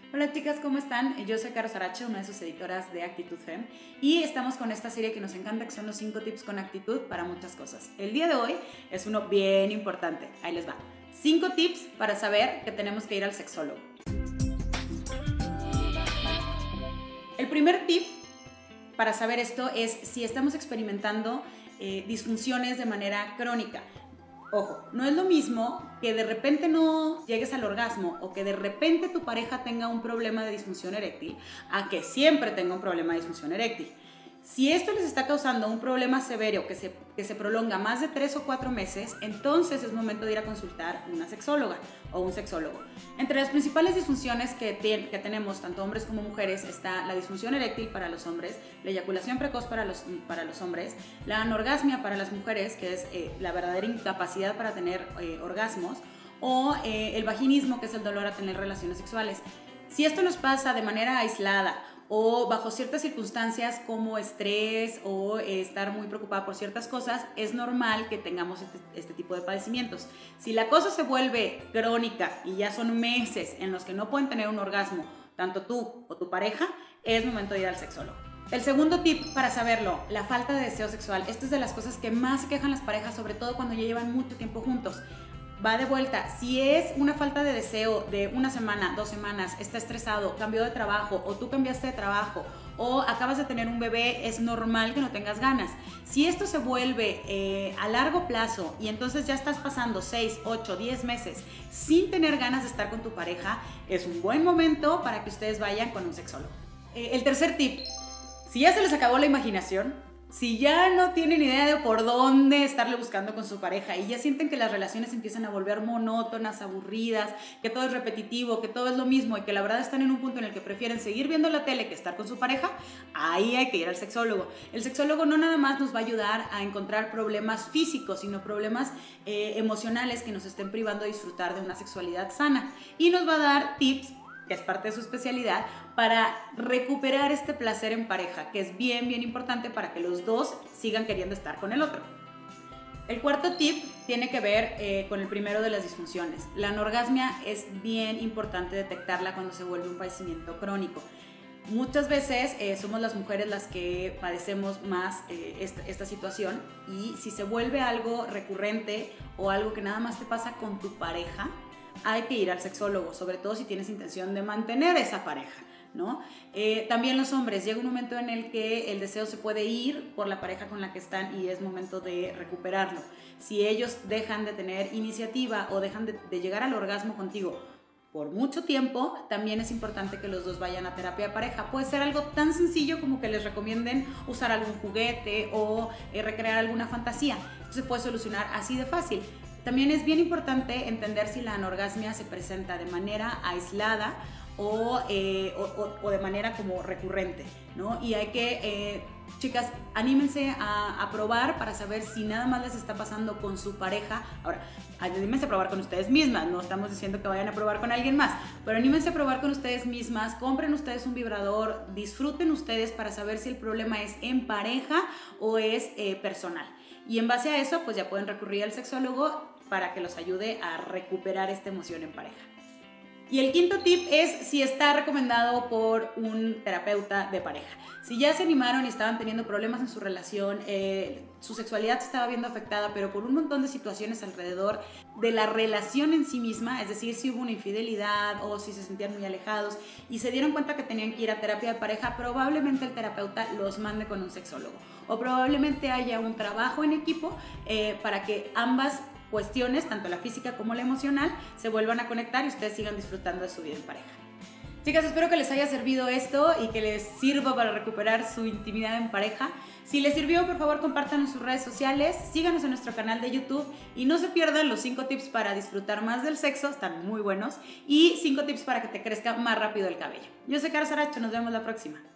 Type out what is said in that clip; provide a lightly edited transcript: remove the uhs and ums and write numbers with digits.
Hola chicas, ¿cómo están? Yo soy Caro Saracho, una de sus editoras de Actitud Fem, y estamos con esta serie que nos encanta, que son los 5 tips con actitud para muchas cosas. El día de hoy es uno bien importante, ahí les va. 5 tips para saber que tenemos que ir al sexólogo. El primer tip para saber esto es si estamos experimentando disfunciones de manera crónica. Ojo, no es lo mismo que de repente no llegues al orgasmo o que de repente tu pareja tenga un problema de disfunción eréctil a que siempre tenga un problema de disfunción eréctil. Si esto les está causando un problema severo que se prolonga más de 3 o 4 meses, entonces es momento de ir a consultar una sexóloga o un sexólogo. Entre las principales disfunciones que tenemos, tanto hombres como mujeres, está la disfunción eréctil para los hombres, la eyaculación precoz para los hombres, la anorgasmia para las mujeres, que es la verdadera incapacidad para tener orgasmos, o el vaginismo, que es el dolor a tener relaciones sexuales. Si esto nos pasa de manera aislada o bajo ciertas circunstancias como estrés o estar muy preocupada por ciertas cosas, es normal que tengamos este tipo de padecimientos. Si la cosa se vuelve crónica y ya son meses en los que no pueden tener un orgasmo, tanto tú o tu pareja, es momento de ir al sexólogo. El segundo tip para saberlo, la falta de deseo sexual. Esto es de las cosas que más se quejan las parejas, sobre todo cuando ya llevan mucho tiempo juntos. Va de vuelta, si es una falta de deseo de una semana, 2 semanas, está estresado, cambió de trabajo o tú cambiaste de trabajo o acabas de tener un bebé, es normal que no tengas ganas. Si esto se vuelve a largo plazo y entonces ya estás pasando 6, 8, 10 meses sin tener ganas de estar con tu pareja, es un buen momento para que ustedes vayan con un sexólogo. El tercer tip, si ya se les acabó la imaginación, si ya no tienen idea de por dónde estarle buscando con su pareja y ya sienten que las relaciones empiezan a volver monótonas, aburridas, que todo es repetitivo, que todo es lo mismo y que la verdad están en un punto en el que prefieren seguir viendo la tele que estar con su pareja, ahí hay que ir al sexólogo. El sexólogo no nada más nos va a ayudar a encontrar problemas físicos, sino problemas emocionales que nos estén privando de disfrutar de una sexualidad sana, y nos va a dar tips, que es parte de su especialidad, para recuperar este placer en pareja, que es bien importante para que los dos sigan queriendo estar con el otro. El cuarto tip tiene que ver con el primero de las disfunciones. La anorgasmia es bien importante detectarla cuando se vuelve un padecimiento crónico. Muchas veces somos las mujeres las que padecemos más esta situación, y si se vuelve algo recurrente o algo que nada más te pasa con tu pareja, hay que ir al sexólogo, sobre todo si tienes intención de mantener esa pareja, ¿no? También los hombres, llega un momento en el que el deseo se puede ir por la pareja con la que están y es momento de recuperarlo. Si ellos dejan de tener iniciativa o dejan de llegar al orgasmo contigo por mucho tiempo, también es importante que los dos vayan a terapia de pareja. Puede ser algo tan sencillo como que les recomienden usar algún juguete o recrear alguna fantasía. Esto se puede solucionar así de fácil. También es bien importante entender si la anorgasmia se presenta de manera aislada o de manera como recurrente, ¿no? Y hay que, chicas, anímense a probar para saber si nada más les está pasando con su pareja. Ahora, anímense a probar con ustedes mismas, no estamos diciendo que vayan a probar con alguien más, pero anímense a probar con ustedes mismas, compren ustedes un vibrador, disfruten ustedes para saber si el problema es en pareja o es personal. Y en base a eso, pues ya pueden recurrir al sexólogo para que los ayude a recuperar esta emoción en pareja. Y el quinto tip es si está recomendado por un terapeuta de pareja. Si ya se animaron y estaban teniendo problemas en su relación, su sexualidad se estaba viendo afectada, pero por un montón de situaciones alrededor de la relación en sí misma, es decir, si hubo una infidelidad o si se sentían muy alejados y se dieron cuenta que tenían que ir a terapia de pareja, probablemente el terapeuta los mande con un sexólogo. O probablemente haya un trabajo en equipo para que ambas cuestiones, tanto la física como la emocional, se vuelvan a conectar y ustedes sigan disfrutando de su vida en pareja. Chicas, espero que les haya servido esto y que les sirva para recuperar su intimidad en pareja. Si les sirvió, por favor, compártanlo en sus redes sociales, síganos en nuestro canal de YouTube y no se pierdan los 5 tips para disfrutar más del sexo, están muy buenos, y 5 tips para que te crezca más rápido el cabello. Yo soy Caro Saracho, nos vemos la próxima.